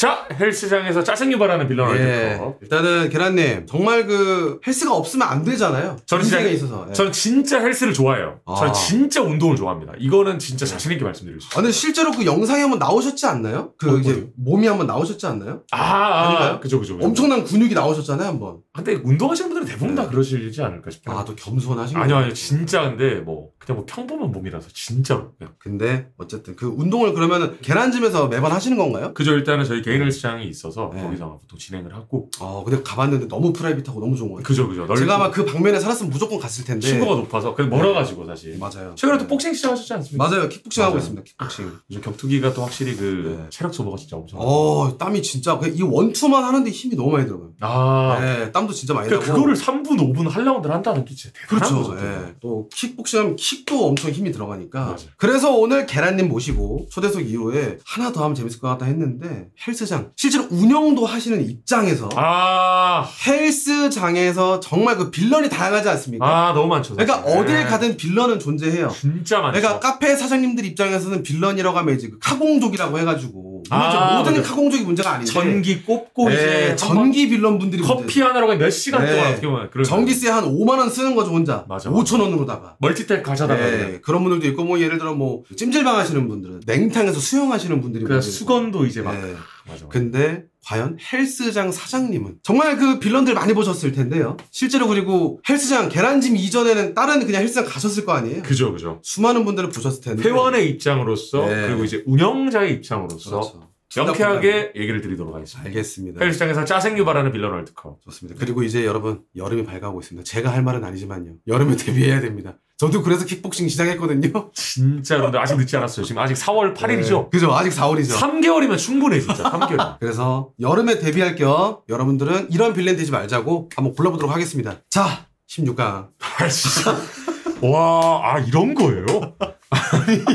자, 헬스장에서 짜증 유발하는 빌런 월드컵. 일단은 계란님 정말 그 헬스가 없으면 안 되잖아요. 저는 인생에 있어서. 저는 진짜 헬스를 좋아해요. 저는 진짜 운동을 좋아합니다. 이거는 진짜 자신 있게 말씀드릴 수 있어요. 근데 실제로 그 영상에 한번 나오셨지 않나요? 그 이제 몸이 한번 나오셨지 않나요? 아닌가요? 그죠. 엄청난 근육이 나오셨잖아요, 한번. 근데 운동하시는 분들은 대부분 다 그러시지 않을까 싶어요. 또 겸손하신 거예요. 아니요, 진짜 근데 그냥 평범한 몸이라서 진짜로. 근데 어쨌든 그 운동을 그러면은 계란찜에서 매번 하시는 건가요? 그죠. 일단은 저희 개인 헬스장이 있어서 거기서 보통 진행을 하고. 근데 가봤는데 너무 프라이빗하고 너무 좋은 거예요. 그죠. 제가 아마 그 방면에 살았으면 무조건 갔을 텐데. 친구가 높아서 그냥 멀어가지고 사실. 맞아요. 최근에 또 복싱 시작하셨지 않습니까? 맞아요. 킥복싱 하고 있습니다. 킥복싱. 요즘 격투기가 또 확실히 체력 소모가 진짜 엄청. 땀이 진짜 이 원투만 하는데 힘이 너무 많이 들어가요. 땀도 진짜 많이 나고. 그거를 3분, 5분 할 라운드를 한다는 게 진짜 대단한 거죠. 또 킥복싱 하면 킥도 엄청 힘이 들어가니까. 맞아요. 그래서 오늘 계란님 모시고 초대석 이후에 하나 더 하면 재밌을 것 같다 했는데 헬스장 실제로 운영도 하시는 입장에서 헬스장에서 정말 그 빌런이 다양하지 않습니까? 너무 많죠. 사실. 그러니까 어딜 가든 빌런은 존재해요. 진짜 많죠. 그러니까 카페 사장님들 입장에서는 빌런이라고 하면 이제 그 카공족이라고 해가지고 모든 카공족이 문제가 아닌데 전기 꼽고 이제 전기 빌런 분들이 커피 하나로 몇 시간 동안 어떻게 보면 전기세 한 5만 원 쓰는 거죠 혼자. 5천 원으로다가 멀티탭 가져다가 그런 분들도 있고 예를 들어 찜질방 하시는 분들은 냉탕에서 수영하시는 분들이 수건도 이제 맞아. 근데 과연 헬스장 사장님은 정말 그 빌런들 많이 보셨을 텐데요. 실제로 그리고 헬스장 계란찜 이전에는 다른 그냥 헬스장 가셨을 거 아니에요. 그죠. 수많은 분들을 보셨을 텐데 회원의 입장으로서 그리고 이제 운영자의 입장으로서 명쾌하게 얘기를 드리도록 하겠습니다. 알겠습니다. 헬스장에서 짜증 유발하는 빌런 월드컵. 좋습니다. 그리고 이제 여러분 여름이 밝아오고 있습니다. 제가 할 말은 아니지만요. 여름에 대비해야 됩니다. 저도 그래서 킥복싱 시작했거든요. 진짜 근데 아직 늦지 않았어요. 지금 아직 4월 8일이죠? 그죠. 아직 4월이죠. 3개월이면 충분해 진짜. 3개월. 그래서 여름에 대비할 겸 여러분들은 이런 빌런 되지 말자고 한번 골라보도록 하겠습니다. 자, 16강. 진짜. 와, 이런 거예요? 아니,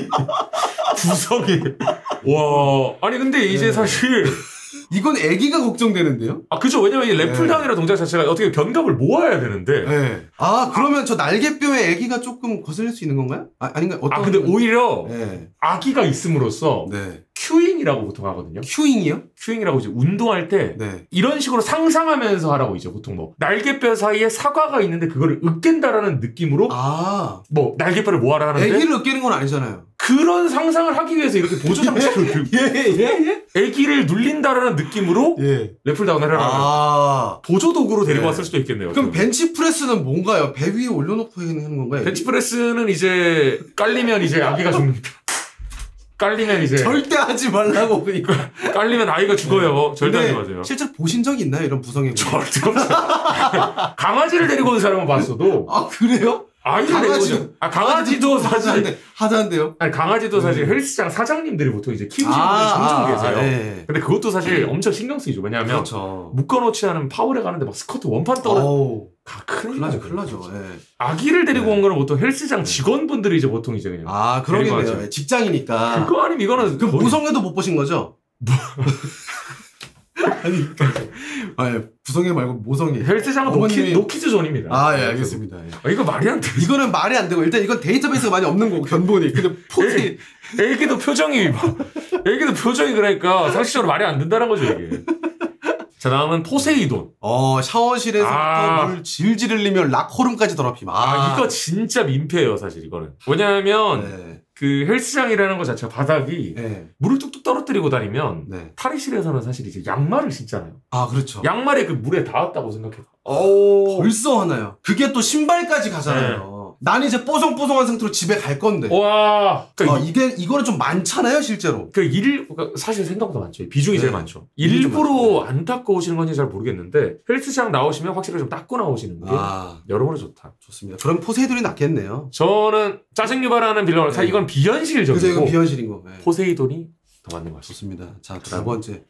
구성이. 와, 아니 근데 이제 사실 이건 애기가 걱정되는데요? 그죠. 왜냐면 이 래플다운이라는 동작 자체가 어떻게 견갑을 모아야 되는데. 그러면 저 날개뼈에 애기가 조금 거슬릴 수 있는 건가요? 아닌가요? 근데 오히려 아기가 있음으로써 큐잉이라고 보통 하거든요. 큐잉이요? 큐잉이라고 이제 운동할 때 이런 식으로 상상하면서 하라고 이제 보통 날개뼈 사이에 사과가 있는데 그거를 으깬다라는 느낌으로 날개뼈를 모아라 하는데 애기를 으깨는 건 아니잖아요. 그런 상상을 하기 위해서 이렇게 보조 장치를 들고 애기를 눌린다라는 느낌으로 래플다운을 해라. 보조 도구로 데리고 왔을 수도 있겠네요. 그럼 벤치프레스는 뭔가요? 배 위에 올려놓고 하는 건가요? 벤치프레스는 이제 깔리면 이제 아기가 죽는다. 깔리면 이제 절대 하지 말라고. 그러니까 깔리면 아이가 죽어요. 절대 하지 마세요. 실제로 보신 적이 있나요? 이런 부성애. 절대 없어요. 강아지를 데리고 온 사람은 봤어도. 그래요? 아이를 데리고 오죠. 강아지도 사실 하자는데요. 강아지도 사실 헬스장 사장님들이 보통 이제 키우시는 분들이 종종 계세요. 근데 그것도 사실 엄청 신경 쓰이죠. 왜냐하면 묶어놓지 않은 파울에 가는데 막 스쿼트 원판 떨어. 큰일 나죠. 아기를 데리고 온 거는 보통 헬스장 직원분들이 이제 보통 이제 그냥. 그러겠네요. 직장이니까. 그거 아니면 이거는 그 모성애도 못 보신 거죠? 부성애 말고 모성애. 헬스장은 노키즈 존입니다. 알겠습니다. 이거 말이 안 돼. 이거는 말이 안 되고 일단 이건 데이터베이스가 많이 없는 거고 견본이. 근데 애기도 표정이 그러니까 상식적으로 말이 안 된다는 거죠 이게. 자, 다음은 포세이돈. 샤워실에서부터 물 질질 흘리며 락호름까지 더럽힘. 이거 진짜 민폐예요, 사실 이거는. 왜냐하면 그 헬스장이라는 것 자체가 바닥이 물을 뚝뚝 떨어뜨리고 다니면 탈의실에서는 사실 이제 양말을 신잖아요. 그렇죠. 양말에 그 물에 닿았다고 생각해요. 벌써 하나요. 그게 또 신발까지 가잖아요. 난 이제 뽀송뽀송한 상태로 집에 갈 건데. 이거는 좀 많잖아요, 실제로. 사실 생각보다 많죠. 비중이 제일 많죠. 일부러 안 닦고 오시는 건지 잘 모르겠는데, 헬스장 나오시면 확실히 좀 닦고 나오시는 게 여러모로 좋다. 좋습니다. 그럼 포세이돈이 낫겠네요. 저는 짜증 유발하는 빌런, 사실 이건 비현실적이고. 그죠, 이건 비현실인 거. 포세이돈이 더 맞는 것 같습니다. 자, 두 번째.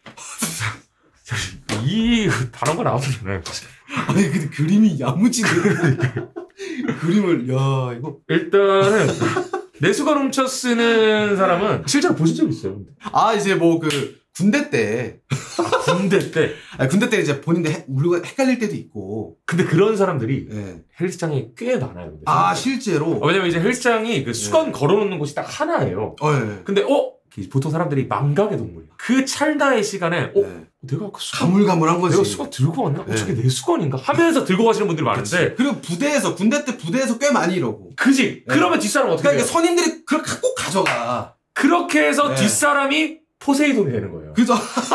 이 단어가 나오잖아요. 근데 그림이 야무지네. 그림을 이거 일단은 내수건 훔쳐 쓰는 사람은 실제로 보신 적 있어요. 이제 군대 때. 군대 때 이제 본인들 물건 헷갈릴 때도 있고. 근데 그런 사람들이 헬스장에 꽤 많아요. 실제로. 왜냐면 이제 헬스장이 그 수건 걸어놓는 곳이 딱 하나예요. 근데 보통 사람들이 망각의 동물이야. 그 찰나의 시간에 내가 아까 가물가물한 거지. 내가 수건 들고 왔나? 저게 내 수건인가? 하면서 들고 가시는 분들이 많은데. 그리고 부대에서 군대 때 부대에서 꽤 많이 이러고. 그지? 그러면 뒷사람 어떻게 그러니까 선임들이 그렇게 꼭 가져가. 그렇게 해서 뒷사람이 포세이돈이 되는 거예요. 그죠?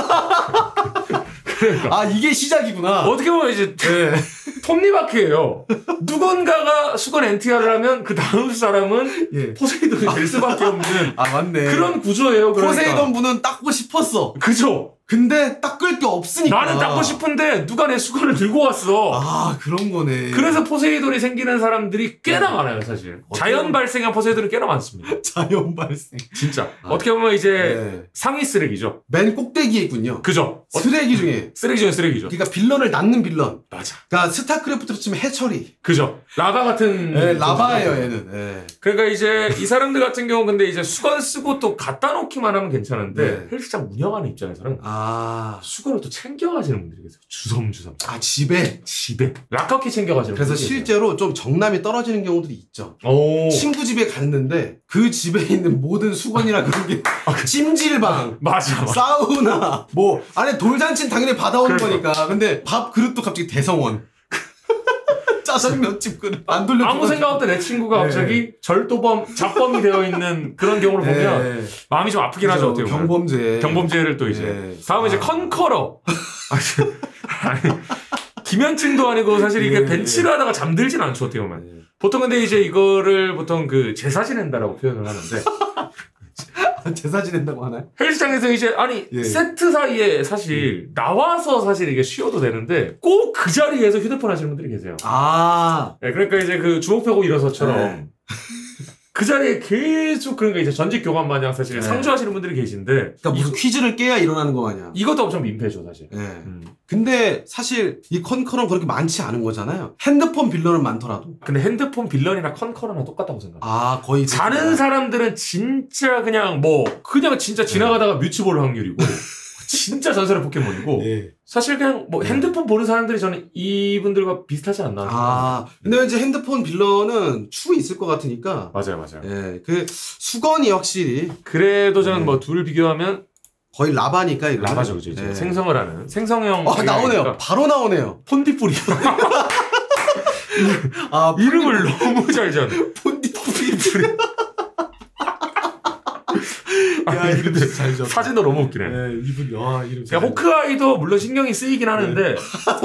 그러니까. 아 이게 시작이구나. 어떻게 보면 이제 톱니바퀴예요. 누군가가 수건 NTR을 하면 그 다음 사람은 포세이돈이 될 수밖에 없는 맞네. 그런 구조예요. 그러니까. 포세이돈 분은 닦고 싶었어. 그죠? 근데 닦을 게 없으니까. 나는 닦고 싶은데 누가 내 수건을 들고 왔어. 그런 거네. 그래서 포세이돈이 생기는 사람들이 꽤나 많아요, 사실. 자연 발생한 포세이돈이 꽤나 많습니다. 자연 발생. 진짜. 어떻게 보면 이제 상위 쓰레기죠. 맨 꼭대기에 있군요. 그죠. 쓰레기 중에. 쓰레기 중에 쓰레기죠. 그러니까 빌런을 낳는 빌런. 맞아. 그러니까 스타크래프트로 치면 해처리. 그죠. 라바 같은. 라바예요, 얘는. 그러니까 이제 이 사람들 같은 경우 근데 이제 수건 쓰고 또 갖다 놓기만 하면 괜찮은데 헬스장 운영하는 입장에서는 수건을 또 챙겨가시는 분들이 계세요. 주섬주섬. 집에. 락커키 챙겨가시는 그래서 분들이 실제로 계세요. 좀 정남이 떨어지는 경우들이 있죠. 친구 집에 갔는데 그 집에 있는 모든 수건이나 그런 게 찜질방, 맞아. 사우나, 뭐 안에 돌잔치는 당연히 받아오는 거니까. 근데 밥 그릇도 갑자기 대성원. 짜장면집 그릇 안 돌려. 아무 생각 없던 내 친구가 갑자기 절도범, 잡범이 되어 있는 그런 경우를 보면 마음이 좀 아프긴 하죠. 어떻게 보면. 경범죄를 또 이제. 다음에 이제 컨커러. 아니, 김현증도 아니고 사실 이게 벤치를 하다가 잠들진 않죠. 어떻게 보면. 보통 근데 이제 이거를 보통 그 제사 지낸다라고 표현을 하는데. 제사 지낸다고 하나요? 헬스장에서 이제 세트 사이에 사실 나와서 사실 이게 쉬어도 되는데 꼭 그 자리에서 휴대폰 하시는 분들이 계세요. 그러니까 이제 그 주먹 펴고 일어서처럼 그 자리에 계속 그러니까 이제 전직 교관 마냥 사실 상주하시는 분들이 계신데 그러니까 무슨 퀴즈를 깨야 일어나는 거 마냥. 이것도 엄청 민폐죠 사실. 근데 사실 이 컨커런 그렇게 많지 않은 거잖아요. 핸드폰 빌런은 많더라도. 근데 핸드폰 빌런이나 컨커런이랑 똑같다고 생각해요. 거의 자는 사람들은 진짜 그냥 진짜 지나가다가 뮤츠볼 확률이고 진짜 전설의 포켓몬이고 사실 그냥 핸드폰 보는 사람들이 저는 이분들과 비슷하지 않나. 근데 이제 핸드폰 빌런은 추후 있을 것 같으니까. 맞아요. 그 수건이 확실히. 그래도 저는 둘을 비교하면 거의 라바니까 이거. 라바죠, 그죠. 생성을 하는 생성형. 나오네요. 바로 나오네요. 폰디뿌리. 이름을 너무 잘 지었네. 폰디뿌리. 이름 잘 지었다. 사진도 너무 웃기네. 이분 이름 잘. 호크아이도 물론 신경이 쓰이긴 하는데.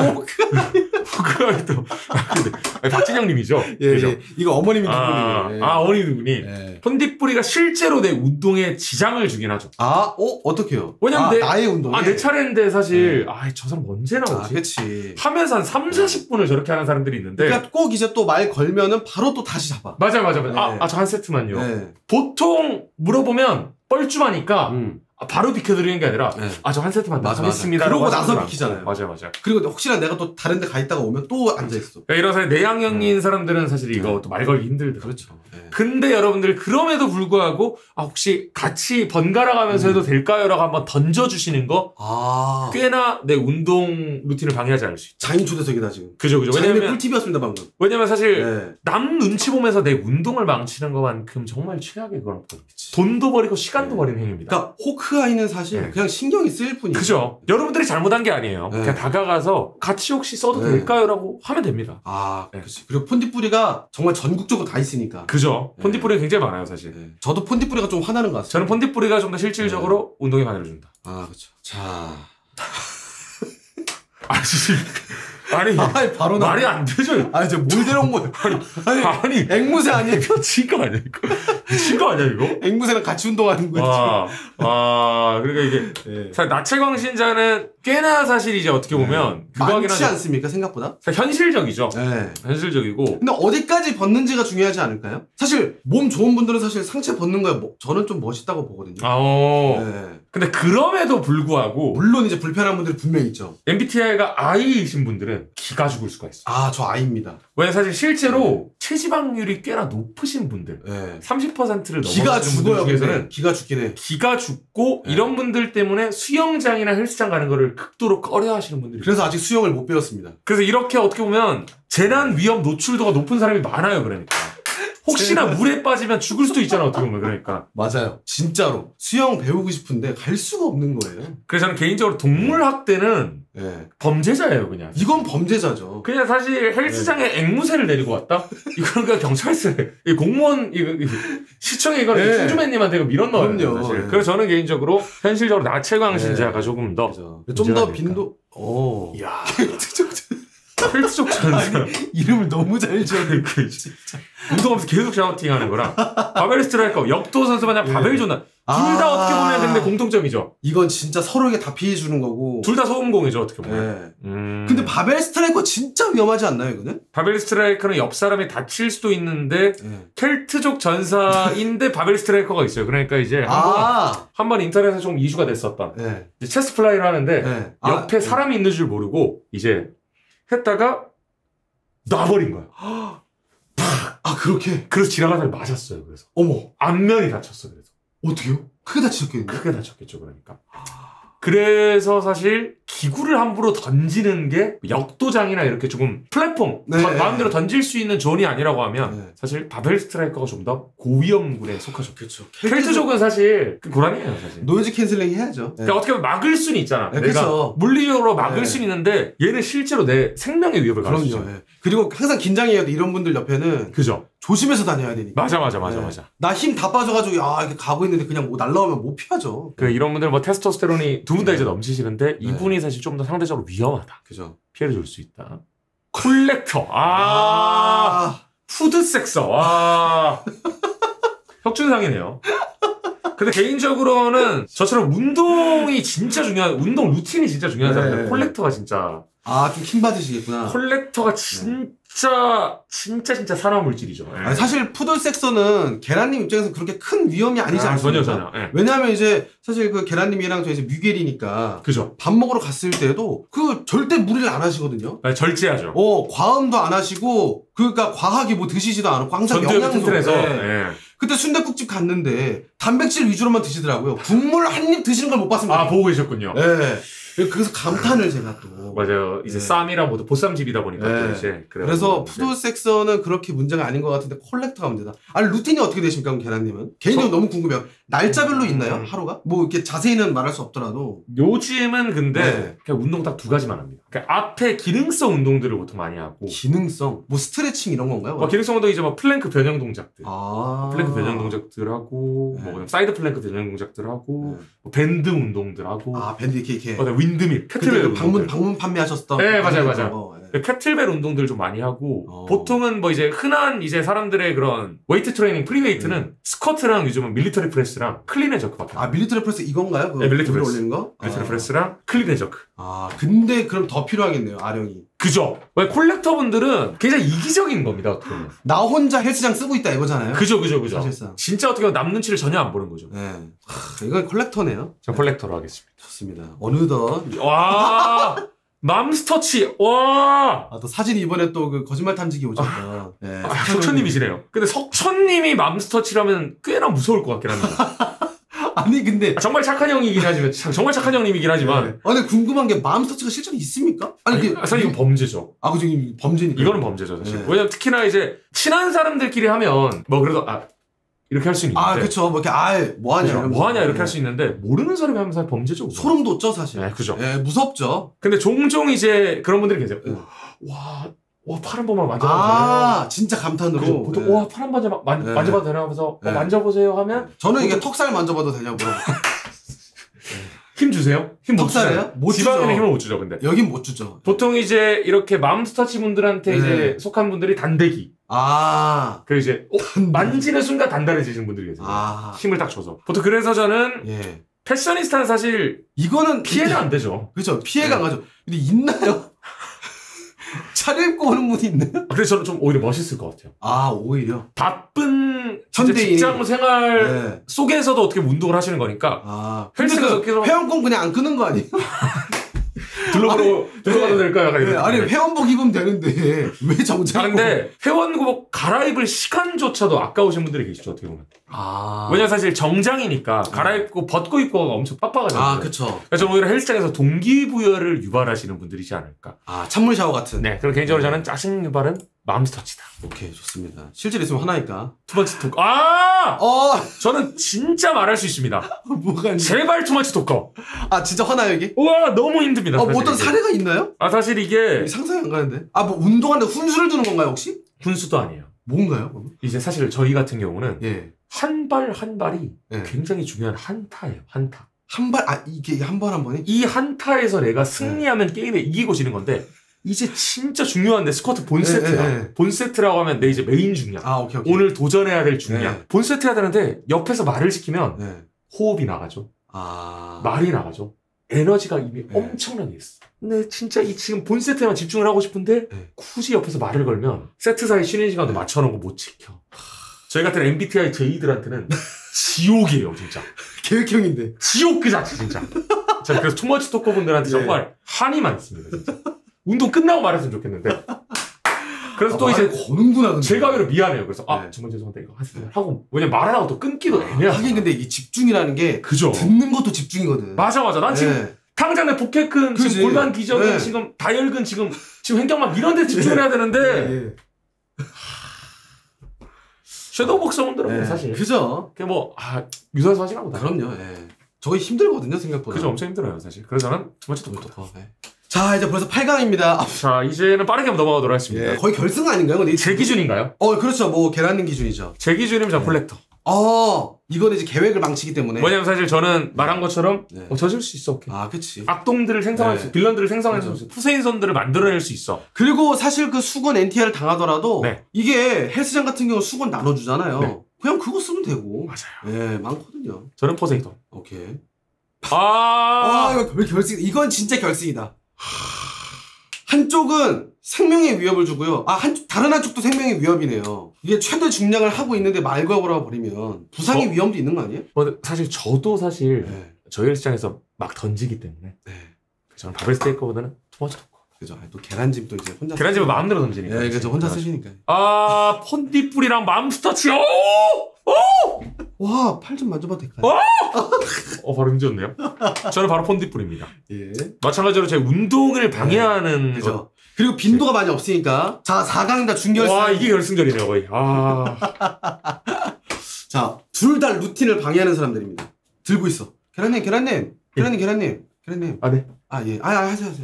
호크아이도. 박진영님이죠. 이거 어머님이 두 분이에요. 어머니 두 분이. 폰디뿌리가 실제로 내 운동에 지장을 주긴 하죠. 어떻게요? 왜냐면 나의 운동에. 내 차례인데 사실 저 사람 언제 나오지? 그치. 하면서 한 3-40분을 저렇게 하는 사람들이 있는데. 그러니까 꼭 이제 또 말 걸면은 바로 또 다시 잡아. 맞아. 저 한 세트만요. 보통 물어보면 뻘쭘하니까 바로 비켜드리는 게 아니라 저 한 세트만 더 하겠습니다. 그러고 나서 비키잖아요. 맞아. 그리고 혹시나 내가 또 다른 데 가 있다가 오면 또 앉아있어. 이런 사실 내향형인 사람들은 사실 이거 또 말 걸기 힘들더라고요. 그렇죠. 근데 여러분들 그럼에도 불구하고 혹시 같이 번갈아 가면서 해도 될까요? 라고 한번 던져주시는 거 꽤나 내 운동 루틴을 방해하지 않을 수 있죠. 장인 초대석이다 지금. 그죠. 왜냐면 꿀팁이었습니다 방금. 왜냐면 사실 남 눈치 보면서 내 운동을 망치는 것만큼 정말 최악의 건 없거든요. 돈도 버리고 시간도 버리는 행위입니다. 그러니까 호크아이는 사실 그냥 신경이 쓰일 뿐이에요. 그죠. 여러분들이 잘못한 게 아니에요. 그냥 다가가서 같이 혹시 써도 될까요? 라고 하면 됩니다. 그렇지. 그리고 폰디뿌리가 정말 전국적으로 다 있으니까. 그죠. 폰디뿌리가 굉장히 많아요 사실. 저도 폰디뿌리가 좀 화나는 것 같아요. 저는 폰디뿌리가 좀 더 실질적으로 운동에 방해를 준다. 그렇죠. 자. 아니 바로 말이 안 되죠. 저 뭘 데려온 거예요? 아니 앵무새 아니에요? 미친 거 아니야 이거? 미친 거 아니야 이거? 앵무새랑 같이 운동하는 거예요. 그러니까 이게 사실 나체광신자는 꽤나 사실 이제 어떻게 보면 많지 않습니까 생각보다? 현실적이죠. 현실적이고. 근데 어디까지 벗는지가 중요하지 않을까요? 사실 몸 좋은 분들은 사실 상체 벗는 거야 저는 좀 멋있다고 보거든요. 근데 그럼에도 불구하고 물론 이제 불편한 분들이 분명히 있죠. MBTI가 I이신 분들은 기가 죽을 수가 있어요. 저 I입니다. 왜냐면 사실 실제로 체지방률이 꽤나 높으신 분들 30%를 기가 죽어요. 중에서는 기가 죽긴 해. 기가 죽고 이런 분들 때문에 수영장이나 헬스장 가는 거를 극도로 꺼려 하시는 분들이 그래서 아직 수영을 못 배웠습니다. 그래서 이렇게 어떻게 보면 재난 위험 노출도가 높은 사람이 많아요. 그러니까 혹시나 물에 빠지면 죽을 수도 있잖아, 어떻게 보면. 그러니까. 맞아요. 진짜로. 수영 배우고 싶은데 갈 수가 없는 거예요. 그래서 저는 개인적으로 동물학대는 네. 범죄자예요, 그냥. 이건 범죄자죠. 그냥 사실 헬스장에 앵무새를 데리고 왔다? 이거는 그냥 경찰서에. 공무원, 시청에 이거는 충주맨님한테 이거 밀어넣어요. 그럼요. 사실. 그래서 저는 개인적으로 현실적으로 나체광 신자가 조금 더. 좀 더 빈도, 이야. 헬스적 헬스적 전사. 이름을 너무 잘 지었네. 진짜. 운동하면서 계속 샤우팅 하는 거랑. 바벨 스트라이커, 역도 선수 마냥 바벨 존나. 둘 다 어떻게 보면 근데 공통점이죠. 이건 진짜 서로에게 다 피해주는 거고. 둘 다 소음공이죠, 어떻게 보면. 근데 바벨 스트라이커 진짜 위험하지 않나요, 이거는? 바벨 스트라이커는 옆 사람이 다칠 수도 있는데, 켈트족 전사인데 바벨 스트라이커가 있어요. 그러니까 이제 한번 인터넷에서 좀 이슈가 됐었던. 이제 체스트 플라이를 하는데, 옆에 사람이 있는 줄 모르고, 이제 했다가 놔버린 거야. 그렇게? 그래서 지나가다 맞았어요, 그래서. 어머. 안면이 다쳤어, 그래서. 어떻게요? 크게 다치셨겠네요. 크게 다쳤겠죠, 그러니까. 그래서 사실 기구를 함부로 던지는 게 역도장이나 이렇게 조금 플랫폼, 마음대로 던질 수 있는 존이 아니라고 하면 사실 바벨 스트라이커가 좀 더 고위험군에 속하셨겠죠. 켈트족은 사실 고란이에요, 사실. 노이즈 캔슬링 해야죠. 그러니까 어떻게 보면 막을 수는 있잖아. 내가 물리적으로 막을 수는 있는데 얘는 실제로 내 생명의 위협을 가하죠. 그리고 항상 긴장해야 돼. 이런 분들 옆에는. 그죠. 조심해서 다녀야 되니까. 맞아. 나 힘 다 빠져가지고 이렇게 가고 있는데 그냥 뭐 날라오면 못 피하죠. 이런 분들 뭐 테스토스테론이 두 분 다 이제 넘치시는데 이분이 사실 좀 더 상대적으로 위험하다. 그죠. 피해를 줄 수 있다. 콜렉터. 푸드섹서. 혁준상이네요. 근데 개인적으로는 저처럼 운동이 진짜 중요한, 운동 루틴이 진짜 중요한 사람들, 콜렉터가 진짜. 좀 킹 받으시겠구나. 콜렉터가 진짜 산화 물질이죠. 아니, 사실 푸드섹서는 계란님 입장에서 그렇게 큰 위험이 아니지 않습니까? 전혀. 왜냐하면 이제 사실 그 계란님이랑 저 이제 뮤겔이니까. 그죠. 밥 먹으러 갔을 때도 절대 무리를 안 하시거든요. 절제하죠. 과음도 안 하시고, 그러니까 과하게 뭐 드시지도 않고 항상 영양소. 그때 순댓국집 갔는데 단백질 위주로만 드시더라고요. 국물 한 입 드시는 걸 못 봤습니다. 보고 계셨군요. 그래서 감탄을 제가 또. 맞아요. 이제 쌈이랑 모두 보쌈집이다 보니까 또 이제. 그래서 푸드섹서는 그렇게 문제가 아닌 것 같은데 콜렉터가 문제다. 아니, 루틴이 어떻게 되십니까, 그럼 계란님은? 개인적으로 너무 궁금해요. 날짜별로 있나요? 하루가? 뭐 이렇게 자세히는 말할 수 없더라도. 요즘은 근데 그냥 운동 딱 두 가지만 합니다. 그러니까 앞에 기능성 운동들을 보통 많이 하고. 기능성? 뭐 스트레칭 이런 건가요? 기능성 운동 이제 뭐 플랭크 변형 동작들. 플랭크 변형 동작들 하고, 뭐 사이드 플랭크 변형 동작들 하고, 뭐 밴드 운동들 하고. 밴드 이렇게. 윈드밀, 캐틀벨. 방문 판매하셨던. 맞아요. 캐틀벨 운동들 좀 많이 하고, 보통은 뭐 이제 흔한 이제 사람들의 그런 웨이트 트레이닝, 프리웨이트는 스쿼트랑 요즘은 밀리터리 프레스랑 클린 저크밖에. 밀리터리 프레스 이건가요? 밀리터리 프레스. 올리는 거? 밀리터리 프레스랑 클린 저크. 근데 그럼 더 필요하겠네요, 아령이. 그죠. 왜 콜렉터분들은 굉장히 이기적인 겁니다, 어떻게 보면. 나 혼자 헬스장 쓰고 있다 이거잖아요. 그죠. 사실상. 진짜 어떻게 보면 남 눈치를 전혀 안 보는 거죠. 이건 콜렉터네요. 저 콜렉터로 하겠습니다. 좋습니다. 어느덧. 맘스터치. 와. 또 사진이 이번에 또 그 거짓말 탐지기 오셨다. 석천님이시네요. 근데 석천님이 맘스터치라면 꽤나 무서울 것 같긴 합니다. 아니 근데 정말 착한 형이긴 하지만 정말 착한 형님이긴 하지만. 근데 궁금한 게 맘스터치가 실제로 있습니까? 사실 이건 범죄죠. 그죠, 범죄니까. 이거는 범죄죠, 사실. 왜냐면 특히나 이제 친한 사람들끼리 하면 뭐 그래도 이렇게 할 수 있는데. 그쵸. 뭐 이렇게 뭐하냐 이렇게 할 수 있는데 모르는 사람이 하면 사실 범죄죠. 소름 돋죠, 사실. 그죠. 무섭죠. 근데 종종 이제 그런 분들이 계세요. 와, 팔 한 번만 만져봐도 되나요? 진짜 감탄으로. 그죠? 보통 팔 한 번 만져봐도 되나 하면서 만져보세요 하면 저는 이게 턱살 만져봐도 되냐고. 힘 주세요? 힘 못 주세요? 지방에는 힘을 못 주죠, 근데. 여긴 못 주죠. 보통 이제 이렇게 맘스터치 분들한테 이제 속한 분들이 단대기. 그리고 이제 만지는 순간 단단해지시는 분들이 계세요. 힘을 딱 줘서. 보통 그래서 저는 패셔니스타는 사실 이거는 피해가 안 되죠. 그렇죠. 피해가 안 가죠. 근데 있나요? 차려입고 오는 분이 있나요? 근데 저는 좀 오히려 멋있을 것 같아요. 오히려? 바쁜 직장 생활 속에서도 어떻게 운동을 하시는 거니까. 헬스에서 회원권 그냥 안 끄는 거 아니에요? 들어가도 될까요? 아니 회원복 입으면 되는데 왜 정장? 근데 회원복 갈아입을 시간조차도 아까우신 분들이 계시죠, 어떻게 보면. 왜냐면 사실 정장이니까 갈아입고 벗고 입고가 엄청 빡빡하잖아요. 그쵸. 그래서 저는 오히려 헬스장에서 동기부여를 유발하시는 분들이지 않을까. 찬물 샤워 같은. 네. 그럼 개인적으로 저는 짜증 유발은 맘스터치다. 오케이, 좋습니다. 실제로 있으면 하나니까. 투머치 토커. 저는 진짜 말할 수 있습니다. 뭐가 제발 투머치 토커. 진짜 화나요, 이게? 우와, 너무 힘듭니다. 뭐 어떤 사례가 있나요? 사실 이게. 상상이 안 가는데. 뭐 운동하는데 훈수를 두는 건가요, 혹시? 훈수도 아니에요. 뭔가요? 이제 사실 저희 같은 경우는 한 발 한 발이 굉장히 중요한 한타예요. 한타. 한 발, 이게 한 발 한 번이? 이 한타에서 내가 승리하면 게임에 이기고 지는 건데 이제 진짜 중요한데 스쿼트 본 세트야. 본 세트라고 하면 내 이제 메인 중량. 오케이. 오늘 도전해야 될 중량. 본 세트 해야 되는데 옆에서 말을 시키면 호흡이 나가죠. 말이 나가죠. 에너지가 이미 엄청나게 있어. 근데 진짜 이 지금 본 세트에만 집중을 하고 싶은데 굳이 옆에서 말을 걸면 세트 사이 쉬는 시간도 맞춰놓은 거 못 지켜. 저희 같은 MBTI J들한테는 지옥이에요, 진짜. 계획형인데. 지옥 그 자체, 진짜. 자, 그래서 투머치 토커 분들한테 정말 한이 많습니다, 진짜. 운동 끝나고 말했으면 좋겠는데. 그래서 또 이제 거는구나, 근데. 제가 오히려 미안해요. 그래서 정말 죄송한데 이거 하세요. 하고 왜냐면 말하다가 또 끊기도 애매하고. 하긴 근데 이게 집중이라는 게 그죠. 듣는 것도 집중이거든. 맞아. 난 지금 당장 내 복해근, 지금 골반 기저근, 지금 다혈근, 지금 횡격막 이런 데 집중을 해야 되는데. 섀도우 복서분들은 사실. 그죠. 그게 유사해서 하시나 보다. 그럼요. 저거 힘들거든요, 생각보다. 그죠, 엄청 힘들어요, 사실. 그래서 저는 투머치 토커. 자, 이제 벌써 8강입니다. 자, 이제는 빠르게 넘어가도록 하겠습니다. 거의 결승 아닌가요? 근데 제 기준인가요? 그렇죠. 계란님 기준이죠. 제 기준이면 저 콜렉터. 이거는 이제 계획을 망치기 때문에. 왜냐면 사실 저는 말한 것처럼 젖을 수 있어. 오케이. 그치. 악동들을 생성할 수 있어. 빌런들을 생성할 수 있어. 푸세인선들을 만들어낼 수 있어. 그리고 사실 그 수건 NTR을 당하더라도 이게 헬스장 같은 경우 수건 나눠주잖아요. 그냥 그거 쓰면 되고. 맞아요. 많거든요. 저는 포세이돈. 오케이. 이거 왜 결승? 이건 진짜 결승이다. 한쪽은 생명의 위협을 주고요. 다른 한쪽도 생명의 위협이네요. 이게 최대 중량을 하고 있는데 말과거라 버리면 부상의 위험도 있는 거 아니에요? 사실 저도 저희 헬스장에서 막 던지기 때문에 저는 바벨 스테이커보다는 투머치 토커. 그죠. 또 계란찜도 이제 혼자. 계란찜을 마음대로 던지니까. 그죠. 혼자 쓰시니까. 폰디뿔이랑 맘스터치. 와, 팔 좀 만져봐도 될까요? 바로 힘줬네요. 저는 바로 폰디뿔입니다. 마찬가지로 제 운동을 방해하는. 그죠. 그리고 빈도가 많이 없으니까. 자, 4강이다, 준결승. 와, 이게 결승전이네요, 거의. 자, 둘 다 루틴을 방해하는 사람들입니다. 들고 있어. 계란님. 네. 하세요.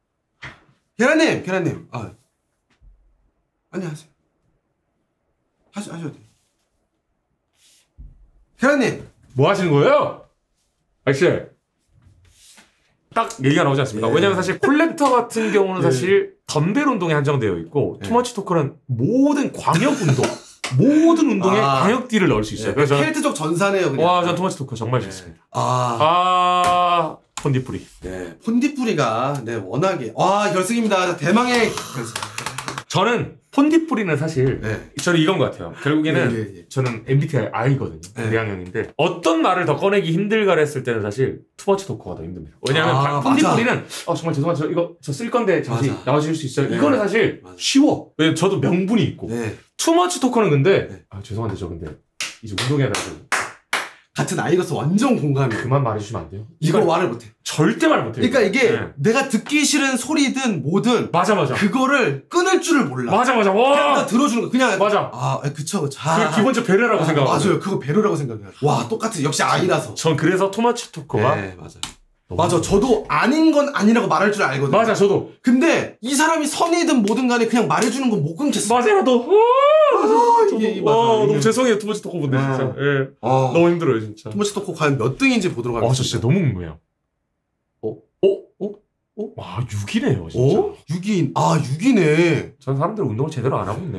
계란님. 안녕하세요. 하셔도 돼요. 계란님. 뭐 하시는 거예요? 아저씨. 딱 얘기가 나오지 않습니까? 왜냐면 사실 콜렉터 같은 경우는 사실 덤벨 운동에 한정되어 있고 투머치 토커는 모든 광역 운동, 모든 운동에 광역 D를 넣을 수 있어요. 그래서 헬트적 전사네요. 그냥. 저는 투머치 토커 정말 좋습니다. 폰디뿌리. 폰디뿌리가 워낙에 결승입니다. 대망의 결승. 저는 폰디뿌리는 사실 저는 이건 것 같아요. 결국에는 저는 MBTI I거든요. 내향형인데 어떤 말을 더 꺼내기 힘들까 했을 때는 사실 투머치 토커가 더 힘듭니다. 왜냐하면 폰디뿌리는 정말 죄송한데 저 쓸 건데 잠시 나와주실 수 있어요? 이거는 사실 쉬워. 왜냐면 저도 명분이 있고 투머치 토커는 근데 죄송한데 저 근데 이제 운동해야 돼서 같은 아이로서 완전 공감이. 그만 말해주시면 안 돼요? 이거 말을 못해. 절대 말 못해. 그러니까 이게 내가 듣기 싫은 소리든 뭐든 맞아. 그거를 끊을 줄을 몰라. 맞아. 그냥 다 들어주는 거. 그냥 맞아. 그쵸. 그게 기본적 배려라고 생각하고. 맞아요. 그거 배려라고 생각해요. 와, 똑같은 역시 아이라서. 전 그래서 투머치 토커가 맞아. 저도 아닌 건 아니라고 말할 줄 알거든요. 맞아, 저도. 근데 이 사람이 선이든 뭐든 간에 그냥 말해주는 건 못 끊겠어. 맞아요, 이게 너무 죄송해요, 투머치 토커 분들 진짜. 너무 힘들어요, 진짜. 투머치 토커 과연 몇 등인지 보도록 하겠습니다. 저 진짜 너무 궁금해요. 와, 6이네요, 진짜. 6인. 6이네. 전 사람들 운동을 제대로 안 하고 있네요.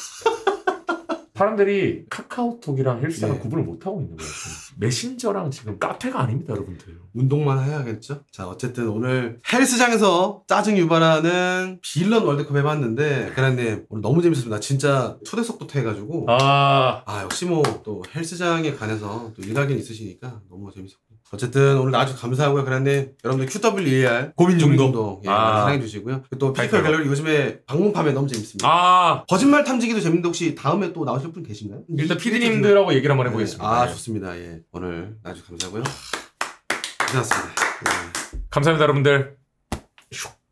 사람들이 카카오톡이랑 헬스장을 구분을 못하고 있는 거예요. 메신저랑 지금 카페가 아닙니다, 여러분들. 운동만 해야겠죠? 자, 어쨌든 오늘 헬스장에서 짜증 유발하는 빌런 월드컵 해봤는데, 계란님, 오늘 너무 재밌었습니다. 진짜 초대석부터 해가지고. 역시 또 헬스장에 관해서 또 일가견 있으시니까 너무 재밌었고. 어쨌든 오늘 아주 감사하고요. 그란님 여러분들 QWER 고민 중독 예, 많이 사랑해 주시고요. 또 피지컬 갤러리 요즘에 방문파면 너무 재밌습니다. 거짓말 탐지기도 재밌는데 혹시 다음에 또 나오실 분 계신가요? 일단 PD님들하고 얘기를 한번 해보겠습니다. 좋습니다. 예. 오늘 아주 감사하고요. 고생하셨습니다. 감사합니다 여러분들.